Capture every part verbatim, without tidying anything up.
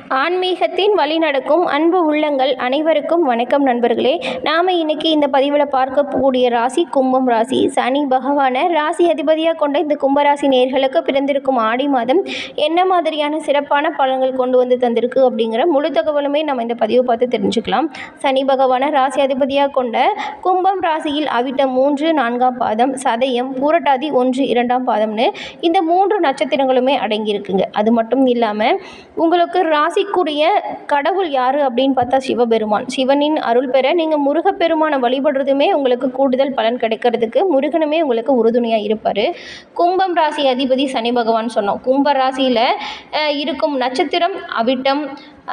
ஆன்மீகத்தின் வழி நடக்கும் அன்பு உள்ளங்கள் அனைவருக்கும் வணக்கம் நண்பர்களே. நாம் இன்னைக்கு இந்த பதிவில் பார்க்கக்கூடிய ராசி கும்பம் ராசி. சனி பகவானை ராசி அதிபதியாக கொண்ட இந்த கும்பராசி நேயர்களுக்கு பிறந்திருக்கும் ஆடி மாதம் என்ன மாதிரியான சிறப்பான பலன்கள் கொண்டு வந்து தந்திருக்கு அப்படிங்கிற முழு தகவலுமே நம்ம இந்த பதிவை பார்த்து தெரிஞ்சுக்கலாம். சனி பகவானை ராசி அதிபதியாக கொண்ட கும்பம் ராசியில் அவிட்டம் மூன்று நான்காம் பாதம், சதயம், பூரட்டாதி ஒன்று இரண்டாம் பாதம்னு இந்த மூன்று நட்சத்திரங்களுமே அடங்கியிருக்குங்க. அது மட்டும் இல்லாமல் உங்களுக்கு ராசிக்குரிய கடவுள் யார் அப்படின்னு பார்த்தா சிவபெருமான். சிவனின் அருள் பெற நீங்கள் முருகப்பெருமானை வழிபடுறதுமே உங்களுக்கு கூடுதல் பலன் கிடைக்கிறதுக்கு முருகனுமே உங்களுக்கு உறுதுணையாக இருப்பார். கும்பம் ராசி அதிபதி சனி பகவான் சொன்னோம். கும்ப ராசியில் இருக்கும் நட்சத்திரம் அவிட்டம்,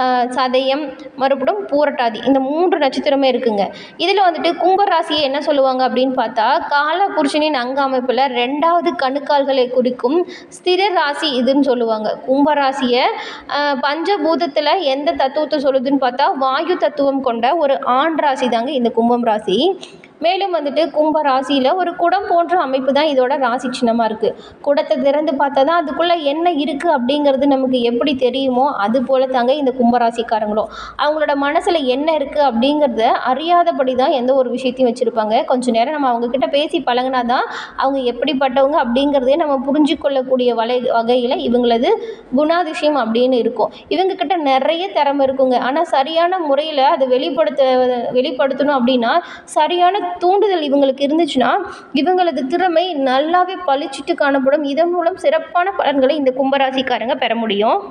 சதயம், மறுபடியும் பூரட்டாதி, இந்த மூன்று நட்சத்திரமே இருக்குங்க. இதில் வந்துட்டு கும்பராசியை என்ன சொல்லுவாங்க அப்படின்னு பார்த்தா கால புருஷனின் அங்க அமைப்பில் ரெண்டாவது கணுக்கால்களை குறிக்கும் ஸ்திர ராசி இதுன்னு சொல்லுவாங்க. கும்பராசியை பஞ்சபூதத்தில் எந்த தத்துவத்தை சொல்லுதுன்னு பார்த்தா வாயு தத்துவம் கொண்ட ஒரு ஆண் ராசி தாங்க இந்த கும்பம் ராசி. மேலும் வந்துட்டு கும்ப ராசியில் ஒரு குடம் போன்ற அமைப்பு தான் இதோட ராசி சின்னமாக இருக்குது. குடத்தை திறந்து பார்த்தா தான் அதுக்குள்ளே என்ன இருக்குது அப்படிங்கிறது நமக்கு எப்படி தெரியுமோ அது போல தாங்க இந்த கும்பராசிக்காரங்களும் அவங்களோட மனசில் என்ன இருக்குது அப்படிங்கிறத அறியாதபடி தான் எந்த ஒரு விஷயத்தையும் வச்சுருப்பாங்க. கொஞ்சம் நேரம் நம்ம அவங்கக்கிட்ட பேசி பழகினா தான் அவங்க எப்படிப்பட்டவங்க அப்படிங்கிறதே நம்ம புரிஞ்சு கொள்ளக்கூடிய வலை வகையில் இவங்களது குணாதிசயம் அப்படின்னு இருக்கும். இவங்கக்கிட்ட நிறைய திறமை இருக்குங்க. ஆனால் சரியான முறையில் அதை வெளிப்படுத்த வெளிப்படுத்தணும் அப்படின்னா சரியான தூண்டுதல் இவங்களுக்கு இருந்துச்சுன்னா இவங்களது திறமை நல்லாவே பளிச்சிட்டு காணப்படும். இதன் மூலம் சிறப்பான பலன்களை இந்த கும்பராசிக்காரங்க பெற முடியும்.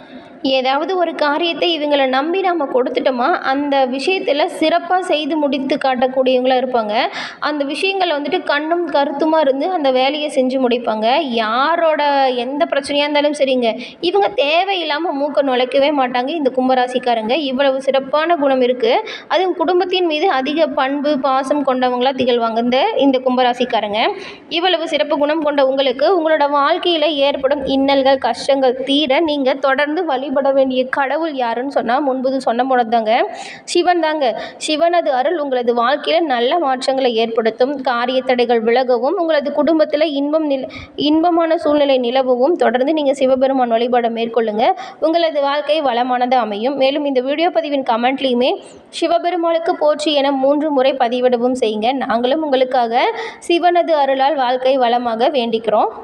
ஏதாவது ஒரு காரியத்தை இவங்களை நம்பி நம்ம கொடுத்துட்டோமா அந்த விஷயத்தில் சிறப்பாக செய்து முடித்து காட்டக்கூடியவங்களாக இருப்பாங்க. அந்த விஷயங்களை வந்துட்டு கண்ணும் கருத்துமாக இருந்து அந்த வேலையை செஞ்சு முடிப்பாங்க. யாரோட எந்த பிரச்சனையாக இருந்தாலும் சரிங்க, இவங்க தேவையில்லாமல் மூக்க நுழைக்கவே மாட்டாங்க இந்த கும்பராசிக்காரங்க. இவ்வளவு சிறப்பான குணம் இருக்குது. அதுவும் குடும்பத்தின் மீது அதிக பண்பு பாசம் கொண்டவங்களாக திகழ்வாங்க இந்த இந்த கும்பராசிக்காரங்க. இவ்வளவு சிறப்பு குணம் கொண்ட உங்களுக்கு உங்களோட வாழ்க்கையில் ஏற்படும் இன்னல்கள் கஷ்டங்கள் தீர நீங்கள் தொடர்ந்து வழி பட வேண்டிய கடவுள் யாருன்னு சொன்னால் முன்பு சொன்ன போனது தாங்க சிவன் தாங்க. சிவனது அருள் உங்களது வாழ்க்கையில் நல்ல மாற்றங்களை ஏற்படுத்தும். காரிய தடைகள் விலகவும் உங்களது குடும்பத்தில் இன்பம் நில இன்பமான சூழ்நிலை நிலவும் தொடர்ந்து நீங்கள் சிவபெருமான் வழிபாட மேற்கொள்ளுங்க. உங்களது வாழ்க்கை வளமானது அமையும். மேலும் இந்த வீடியோ பதிவின் கமெண்ட்லேயுமே சிவபெருமானுக்கு போற்றி என மூன்று முறை பதிவிடவும் செய்யுங்க. நாங்களும் உங்களுக்காக சிவனது அருளால் வாழ்க்கை வளமாக வேண்டிக்கிறோம்.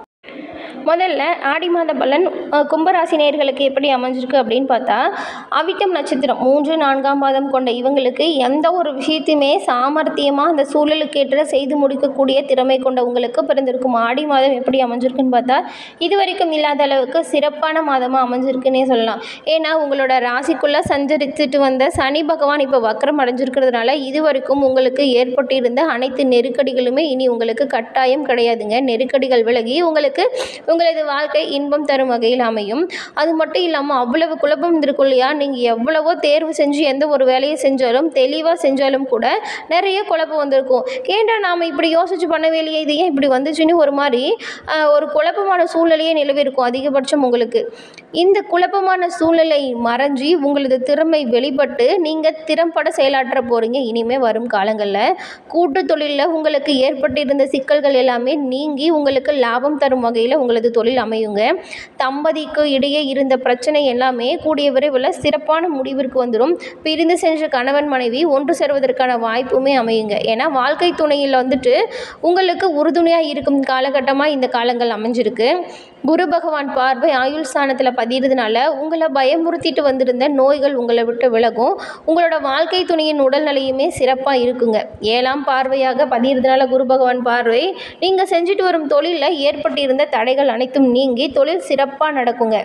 முதல்ல ஆடி மாத பலன் கும்பராசி நேயர்களுக்கு எப்படி அமைஞ்சிருக்கு அப்படின்னு பார்த்தா அவிட்டம் நட்சத்திரம் மூன்று நான்காம் பாதம் கொண்ட இவங்களுக்கு எந்த ஒரு விஷயத்தையுமே சாமர்த்தியமாக அந்த சூழலுக்கேற்ற செய்து முடிக்கக்கூடிய திறமை கொண்ட உங்களுக்கு பிறந்திருக்கும் ஆடி மாதம் எப்படி அமைஞ்சிருக்குன்னு பார்த்தா இது வரைக்கும் இல்லாத அளவுக்கு சிறப்பான மாதமாக அமைஞ்சிருக்குன்னே சொல்லலாம். ஏன்னா உங்களோட ராசிக்குள்ளே சஞ்சரித்துட்டு வந்த சனி பகவான் இப்போ வக்ரம் அடைஞ்சிருக்கிறதுனால இது வரைக்கும் உங்களுக்கு ஏற்பட்டிருந்த அனைத்து நெருக்கடிகளுமே இனி உங்களுக்கு கட்டாயம் கிடையாதுங்க. நெருக்கடிகள் விலகி உங்களுக்கு உங்களது வாழ்க்கை இன்பம் தரும் வகையில் அமையும். அது மட்டும் இல்லாமல் அவ்வளவு குழப்பம் இருக்கும் இல்லையா, நீங்கள் எவ்வளவோ தேர்வு செஞ்சு எந்த ஒரு வேலையை செஞ்சாலும் தெளிவாக செஞ்சாலும் கூட நிறைய குழப்பம் வந்திருக்கும். ஏன்டா நாம் இப்படி யோசிச்சு பண்ணவே இல்லையே, இது ஏன் இப்படி வந்துச்சுன்னு ஒரு மாதிரி ஒரு குழப்பமான சூழ்நிலையே நிலவிருக்கும் அதிகபட்சம் உங்களுக்கு. இந்த குழப்பமான சூழ்நிலை மறைஞ்சி உங்களது திறமை வெளிப்பட்டு நீங்கள் திறம்பட செயலாற்ற போகிறீங்க. இனிமேல் வரும் காலங்களில் கூட்டு தொழிலில் உங்களுக்கு ஏற்பட்டிருந்த சிக்கல்கள் எல்லாமே நீங்கி உங்களுக்கு லாபம் தரும் வகையில் உங்களது தொழில் அமையுங்க. தம்பதிக்கு இடையே இருந்த பிரச்சனை எல்லாமே கூடிய விரைவில் சிறப்பான முடிவிற்கு வந்துடும். பிரிந்து சென்ற கணவன் மனைவி ஒன்று சேர்வதற்கான வாய்ப்புமே அமையுங்க. ஏன்னா வாழ்க்கை துணையில் வந்துட்டு உங்களுக்கு உறுதுணையாக இருக்கும் காலகட்டமாக இந்த காலங்கள் அமைஞ்சிருக்கு. குரு பகவான் பார்வை ஆயுள் ஸ்தானத்தில் பதிகிறதுனால உங்களை பயமுறுத்திட்டு வந்திருந்த நோய்கள் உங்களை விட்டு விலகும். உங்களோட வாழ்க்கை துணையின் உடல்நிலையுமே சிறப்பாக இருக்குங்க. ஏழாம் பார்வையாக பதிகிறதுனால குரு பகவான் பார்வை நீங்கள் செஞ்சுட்டு வரும் தொழிலில் ஏற்பட்டிருந்த தடைகள் அனைத்தும் நீங்கி தொழில் சிறப்பாக நடக்குங்க.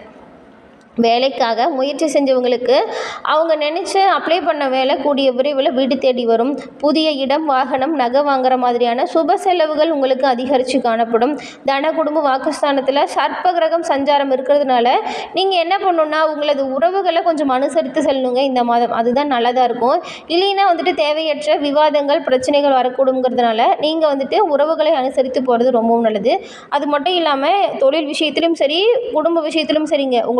வேலைக்காக முயற்சி செஞ்சவங்களுக்கு அவங்க நினச்ச அப்ளை பண்ண வேலை கூடிய விரைவில் வீடு தேடி வரும். புதிய இடம் வாகனம் நகை வாங்குற மாதிரியான சுப செலவுகள் உங்களுக்கு அதிகரித்து காணப்படும். தன குடும்ப வாக்குஸ்தானத்தில் சர்ப்ப கிரகம் சஞ்சாரம் இருக்கிறதுனால நீங்கள் என்ன பண்ணணுன்னா உங்களது உறவுகளை கொஞ்சம் அனுசரித்து செல்லணுங்க இந்த மாதம். அதுதான் நல்லதாக இருக்கும். இல்லைன்னா வந்துட்டு தேவையற்ற விவாதங்கள் பிரச்சனைகள் வரக்கூடுங்கிறதுனால நீங்கள் வந்துட்டு உறவுகளை அனுசரித்து போகிறது ரொம்பவும் நல்லது. அது மட்டும் இல்லாமல் தொழில் விஷயத்திலும் சரி குடும்ப விஷயத்திலும் சரிங்க உங்களோட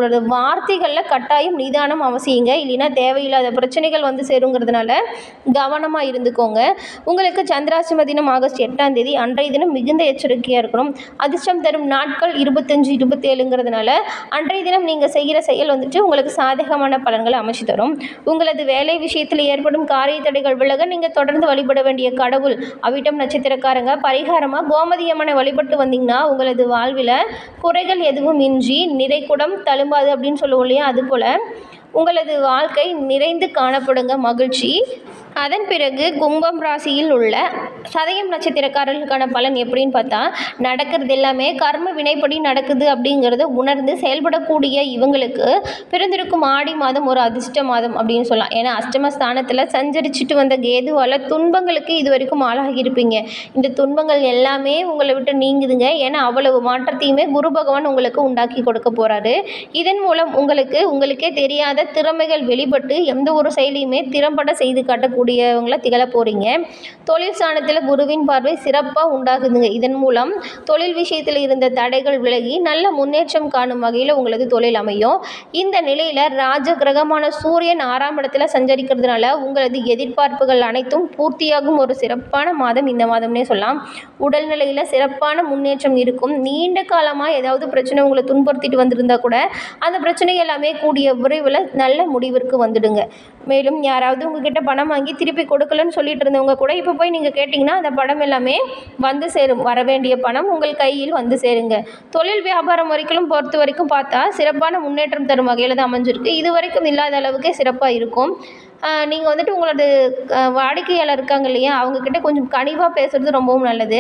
வார்த்தைகளில் கட்டாயம் நிதானம் அவசியங்க. இல்லைன்னா தேவையில்லாத பிரச்சனைகள் வந்து சேருங்கிறதுனால கவனமாக இருந்துக்கோங்க. உங்களுக்கு சந்திராஷ்டம தினம் ஆகஸ்ட் எட்டாம் தேதி அன்றைய தினம் மிகுந்த எச்சரிக்கையாக இருக்கணும். அதிர்ஷ்டம் தரும் நாட்கள் இருபத்தஞ்சு இருபத்தேழுங்கிறதுனால அன்றைய தினம் நீங்கள் செய்கிற செயல் வந்துட்டு உங்களுக்கு சாதகமான பலன்களை அமைச்சு தரும். உங்களது வேலை விஷயத்தில் ஏற்படும் காரிய தடைகள் விலக நீங்கள் தொடர்ந்து வழிபட வேண்டிய கடவுள் அவிட்டம் நட்சத்திரக்காரங்க பரிகாரமாக கோமதியம்மனை வழிபட்டு வந்தீங்கன்னா உங்களது வாழ்வில் குறைகள் எதுவும் இன்றி நிறைகுடம் தழும்பாது அப்படின்னு சொல்லுவோம் இல்லையா, அதுபோல் உங்களது வாழ்க்கை நிறைந்து காணப்படுங்க. மகிழ்ச்சி. அதன் பிறகு கும்பம் ராசியில் உள்ள சதயம் நட்சத்திரக்காரர்களுக்கான பலன் எப்படின்னு பார்த்தா, நடக்கிறது எல்லாமே கர்ம வினைப்படி நடக்குது அப்படிங்கிறத உணர்ந்து செயல்படக்கூடிய இவங்களுக்கு பிறந்திருக்கும் ஆடி மாதம் ஒரு அதிர்ஷ்ட மாதம் அப்படின்னு சொல்லலாம். ஏன்னா அஷ்டம ஸ்தானத்தில் சஞ்சரிச்சுட்டு வந்த கேதுவால் துன்பங்களுக்கு இது வரைக்கும் ஆளாகியிருப்பீங்க. இந்த துன்பங்கள் எல்லாமே உங்களை விட்டு நீங்குதுங்க. ஏன்னா அவ்வளவு மாற்றத்தையுமே குரு பகவான் உங்களுக்கு உண்டாக்கி கொடுக்க போகிறாரு. இதன் மூலம் உங்களுக்கு உங்களுக்கே தெரியாத திறமைகள் வெளிப்பட்டு எந்த ஒரு செயலையுமே திறம்பட செய்து காட்டக்கூடியவங்கள திகழ போகிறீங்க. தொழில் ஸ்தானத்தில் குருவின் பார்வை சிறப்பாக உண்டாகுதுங்க. இதன் மூலம் தொழில் விஷயத்தில் இருந்த தடைகள் விலகி நல்ல முன்னேற்றம் காணும் வகையில் உங்களது தொழில் அமையும். இந்த நிலையில் ராஜ கிரகமான சூரியன் ஆறாம் இடத்துல சஞ்சரிக்கிறதுனால உங்களது எதிர்பார்ப்புகள் அனைத்தும் பூர்த்தியாகும் ஒரு சிறப்பான மாதம் இந்த மாதம்னே சொல்லலாம். உடல்நிலையில் சிறப்பான முன்னேற்றம் இருக்கும். நீண்ட காலமாக ஏதாவது பிரச்சனை உங்களை துன்புறுத்திட்டு வந்திருந்தா கூட அந்த பிரச்சனை எல்லாமே கூடிய விரைவில் நல்ல முடிவிற்கு வந்துடுங்க. மேலும் யாராவது உங்ககிட்ட பணம் வாங்கி திருப்பி கொடுக்கலன்னு சொல்லிட்டு இருந்தவங்க கூட இப்போ போய் நீங்கள் கேட்டிங்கன்னா அந்த பணம் எல்லாமே வந்து சேரும். வர வேண்டிய பணம் உங்கள் கையில் வந்து சேருங்க. தொழில் வியாபாரம் வரைக்கும் பொறுத்த வரைக்கும் பார்த்தா சிறப்பான முன்னேற்றம் தரும் வகையில் தான் அமைஞ்சிருக்கு. இது வரைக்கும் இல்லாத அளவுக்கே சிறப்பாக இருக்கும். நீங்கள் வந்துட்டு உங்களோட வாடிக்கையாளர் இருக்காங்க இல்லையா, அவங்கக்கிட்ட கொஞ்சம் கனிவாக பேசுகிறது ரொம்பவும் நல்லது.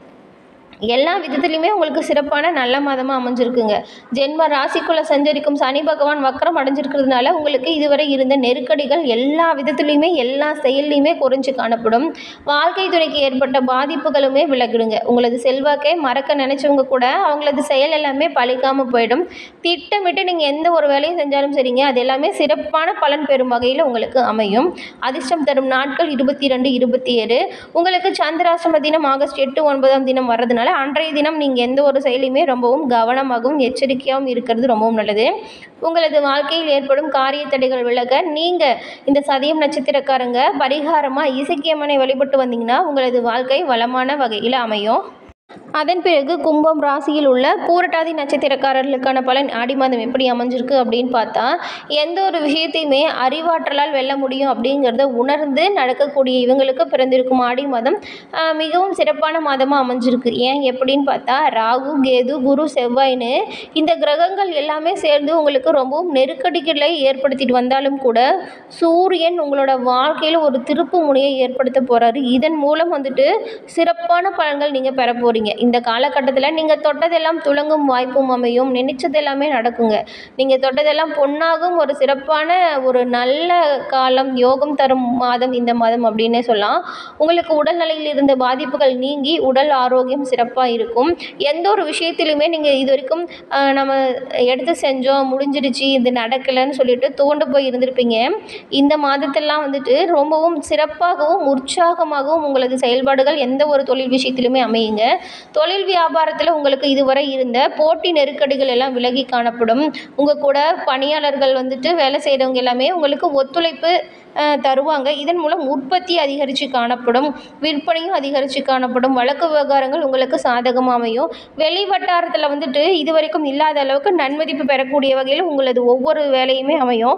எல்லா விதத்துலையுமே உங்களுக்கு சிறப்பான நல்ல மாதமாக அமைஞ்சிருக்குங்க. ஜென்ம ராசிக்குள்ளே சஞ்சரிக்கும் சனி பகவான் வக்கரம் அடைஞ்சிருக்கிறதுனால உங்களுக்கு இதுவரை இருந்த நெருக்கடிகள் எல்லா விதத்துலையுமே எல்லா செயல்லையுமே குறைஞ்சு காணப்படும். வாழ்க்கை துறைக்கு ஏற்பட்ட பாதிப்புகளுமே விலகிடுங்க. உங்களது செல்வாக்கை மறக்க நினச்சவங்க கூட அவங்களது செயல் எல்லாமே பழிக்காமல் போயிடும். திட்டமிட்டு நீங்கள் எந்த ஒரு வேலையும் செஞ்சாலும் சரிங்க, அது எல்லாமே சிறப்பான பலன் பெறும் வகையில் உங்களுக்கு அமையும். அதிர்ஷ்டம் தரும் நாட்கள் இருபத்தி ரெண்டு இருபத்தி ஏழு. உங்களுக்கு சந்திராஷ்டம தினம் ஆகஸ்ட் எட்டு ஒன்பதாம் தினம் வர்றதுனால அன்றைய தினம் நீங்கள் எந்த ஒரு செயலையுமே ரொம்பவும் கவனமாகவும் எச்சரிக்கையாகவும் இருக்கிறது ரொம்பவும் நல்லது. உங்களது வாழ்க்கையில் ஏற்படும் காரிய தடைகள் விலக நீங்கள் இந்த சதயம் நட்சத்திரக்காரங்க பரிகாரமாக இசக்கியம்மனை வழிபட்டு வந்தீங்கன்னா உங்களது வாழ்க்கை வளமான வகையில் அமையும். அதன் பிறகு கும்பம் ராசியில் உள்ள பூரட்டாதி நட்சத்திரக்காரர்களுக்கான பலன் ஆடி மாதம் எப்படி அமைஞ்சிருக்கு அப்படின்னு பார்த்தா, எந்த ஒரு விஷயத்தையுமே அறிவாற்றலால் வெல்ல முடியும் அப்படிங்கிறத உணர்ந்து நடக்கக்கூடிய இவங்களுக்கு பிறந்திருக்கும் ஆடி மாதம் மிகவும் சிறப்பான மாதமாக அமைஞ்சிருக்கு. ஏன் எப்படின்னு பார்த்தா, ராகு கேது குரு செவ்வாய்னு இந்த கிரகங்கள் எல்லாமே சேர்ந்து உங்களுக்கு ரொம்பவும் நெருக்கடிகளை ஏற்படுத்திட்டு வந்தாலும் கூட சூரியன் உங்களோட வாழ்க்கையில் ஒரு திருப்பு முனையை ஏற்படுத்த போகிறாரு. இதன் மூலம் வந்துட்டு சிறப்பான பலன்கள் நீங்கள் பெற போகிறீங்க. இந்த காலகட்டத்தில் நீங்கள் தொட்டதெல்லாம் துலங்கும் வாய்ப்பும் அமையும். நினைச்சது எல்லாமே நடக்குங்க. நீங்கள் தொட்டதெல்லாம் பொன்னாகும் ஒரு சிறப்பான ஒரு நல்ல காலம், யோகம் தரும் மாதம் இந்த மாதம் அப்படின்னே சொல்லலாம். உங்களுக்கு உடல்நிலையில் இருந்த பாதிப்புகள் நீங்கி உடல் ஆரோக்கியம் சிறப்பாக இருக்கும். எந்த ஒரு விஷயத்திலுமே நீங்கள் இது வரைக்கும் நம்ம எடுத்து செஞ்சோம் முடிஞ்சிடுச்சு இது நடக்கலைன்னு சொல்லிட்டு தோண்டு போய் இருந்திருப்பீங்க. இந்த மாதத்தெல்லாம் வந்துட்டு ரொம்பவும் சிறப்பாகவும் உற்சாகமாகவும் உங்களது செயல்பாடுகள் எந்த ஒரு தொழில் விஷயத்திலுமே அமையுங்க. தொழில் வியாபாரத்தில் உங்களுக்கு இதுவரை இருந்த போட்டி நெருக்கடிகள் எல்லாம் விலகி காணப்படும். உங்கள் கூட பணியாளர்கள் வந்துட்டு வேலை செய்கிறவங்க எல்லாமே உங்களுக்கு ஒத்துழைப்பு தருவாங்க. இதன் மூலம் உற்பத்தி அதிகரித்து காணப்படும், விற்பனையும் அதிகரித்து காணப்படும். வழக்கு விவகாரங்கள் உங்களுக்கு சாதகமாக அமையும். வெளி வட்டாரத்தில் வந்துட்டு இது வரைக்கும் இல்லாத அளவுக்கு நன்மதிப்பு பெறக்கூடிய வகையில் உங்களது ஒவ்வொரு வேலையுமே அமையும்.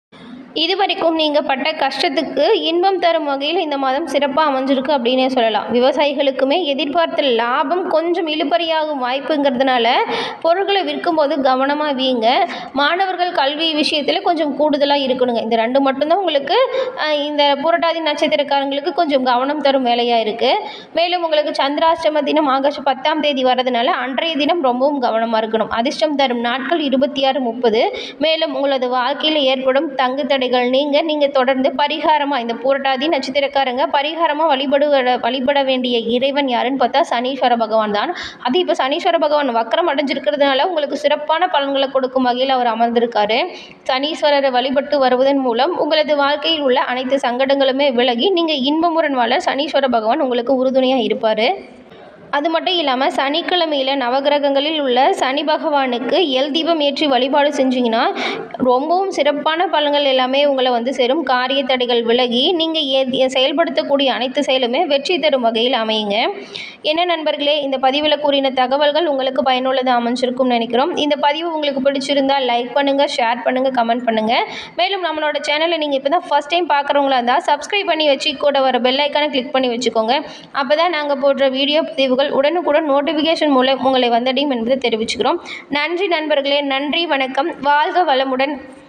இது வரைக்கும் நீங்கள் பட்ட கஷ்டத்துக்கு இன்பம் தரும் வகையில் இந்த மாதம் சிறப்பாக அமைஞ்சிருக்கு அப்படின்னே சொல்லலாம். விவசாயிகளுக்குமே எதிர்பார்த்த லாபம் கொஞ்சம் இழுபறியாகும் வாய்ப்புங்கிறதுனால பொருட்களை விற்கும்போது கவனமாக வீங்க. மாணவர்கள் கல்வி விஷயத்தில் கொஞ்சம் கூடுதலாக இருக்கணுங்க. இந்த ரெண்டு மட்டும்தான் உங்களுக்கு இந்த புரட்டாதி நட்சத்திரக்காரங்களுக்கு கொஞ்சம் கவனம் தரும் வேலையாக இருக்குது. மேலும் உங்களுக்கு சந்திராஷ்டம தினம் ஆகஸ்ட் பத்தாம் தேதி வர்றதுனால அன்றைய தினம் ரொம்பவும் கவனமாக இருக்கணும். அதிர்ஷ்டம் தரும் நாட்கள் இருபத்தி ஆறு முப்பது. மேலும் உங்களது வாழ்க்கையில் ஏற்படும் தங்கு தடைகள் நீங்க நீங்க தொடர்ந்து பரிகாரமாக இந்த பூரட்டாதி நட்சத்திரக்காரங்க பரிகாரமாக வழிபடுவ வழிபட வேண்டிய இறைவன் யாருன்னு பார்த்தா சனீஸ்வர பகவான் தான். அது இப்போ சனீஸ்வர பகவான் வக்கரம் அடைஞ்சிருக்கிறதுனால உங்களுக்கு சிறப்பான பலன்களை கொடுக்கும் வகையில் அவர் அமர்ந்திருக்காரு. சனீஸ்வரரை வழிபட்டு வருவதன் மூலம் உங்களது வாழ்க்கையில் உள்ள அனைத்து சங்கடங்களுமே விலகி நீங்கள் இன்பமுடன் வாழ சனீஸ்வர பகவான் உங்களுக்கு உறுதுணையாக இருப்பார். அது மட்டும் இல்லாமல் சனிக்கிழமையில் நவகிரகங்களில் உள்ள சனி பகவானுக்கு எல் தீபம் ஏற்றி வழிபாடு செஞ்சிங்கன்னா ரொம்பவும் சிறப்பான பலன்கள் எல்லாமே உங்களை வந்து சேரும். காரிய தடைகள் விலகி நீங்கள் செயல்படுத்தக்கூடிய அனைத்து செயலுமே வெற்றி தரும் வகையில் அமையுங்க. என்ன நண்பர்களே, இந்த பதிவில் கூறின தகவல்கள் உங்களுக்கு பயனுள்ளதாக அமைஞ்சிருக்கும்னு நினைக்கிறோம். இந்த பதிவு உங்களுக்கு பிடிச்சிருந்தால் லைக் பண்ணுங்கள், ஷேர் பண்ணுங்கள், கமெண்ட் பண்ணுங்கள். மேலும் நம்மளோட சேனலை நீங்கள் இப்போ தான் ஃபஸ்ட் டைம் பார்க்குறவங்களா இருந்தால் சப்ஸ்கிரைப் பண்ணி வச்சு கூட வர பெல் ஐக்கானை கிளிக் பண்ணி வச்சுக்கோங்க. அப்போ தான் நாங்கள் போடுற வீடியோ பதிவுகள் உடனுக்குடன் நோட்டிஃபிகேஷன் மூலம் உங்களை வந்தடையும் என்பதை தெரிவிச்சுக்கிறோம். நன்றி நண்பர்களே, நன்றி, வணக்கம், வாழ்க வளமுடன்.